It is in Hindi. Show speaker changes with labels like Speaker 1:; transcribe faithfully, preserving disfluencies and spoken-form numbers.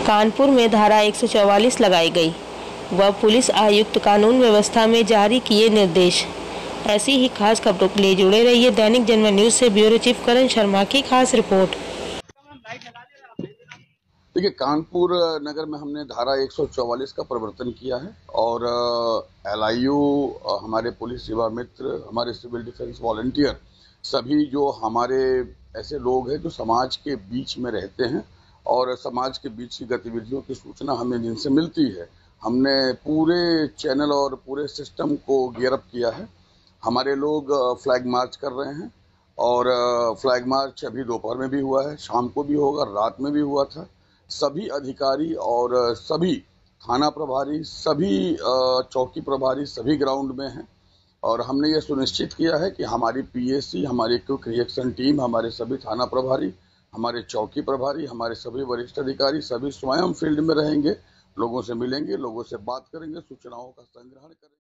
Speaker 1: कानपुर में धारा एक सौ चौवालीस लगाई गई व पुलिस आयुक्त कानून व्यवस्था में जारी किए निर्देश। ऐसी ही खास खबरों के लिए जुड़े रहिए दैनिक जनमत न्यूज से। ब्यूरो चीफ करण शर्मा की खास रिपोर्ट।
Speaker 2: देखिए, कानपुर नगर में हमने धारा एक सौ चौवालीस का प्रवर्तन किया है और एल आई यू, हमारे पुलिस सेवा मित्र, हमारे सिविल डिफेंस वॉलंटियर, सभी जो हमारे ऐसे लोग हैं जो समाज के बीच में रहते हैं और समाज के बीच की गतिविधियों की सूचना हमें जिनसे मिलती है, हमने पूरे चैनल और पूरे सिस्टम को गियर अप किया है। हमारे लोग फ्लैग मार्च कर रहे हैं और फ्लैग मार्च अभी दोपहर में भी हुआ है, शाम को भी होगा, रात में भी हुआ था। सभी अधिकारी और सभी थाना प्रभारी, सभी चौकी प्रभारी सभी ग्राउंड में हैं और हमने ये सुनिश्चित किया है कि हमारी पी ए सी, हमारी क्विक रिएक्शन टीम, हमारे सभी थाना प्रभारी, हमारे चौकी प्रभारी, हमारे सभी वरिष्ठ अधिकारी सभी स्वयं फील्ड में रहेंगे, लोगों से मिलेंगे, लोगों से बात करेंगे, सूचनाओं का संग्रहण करेंगे।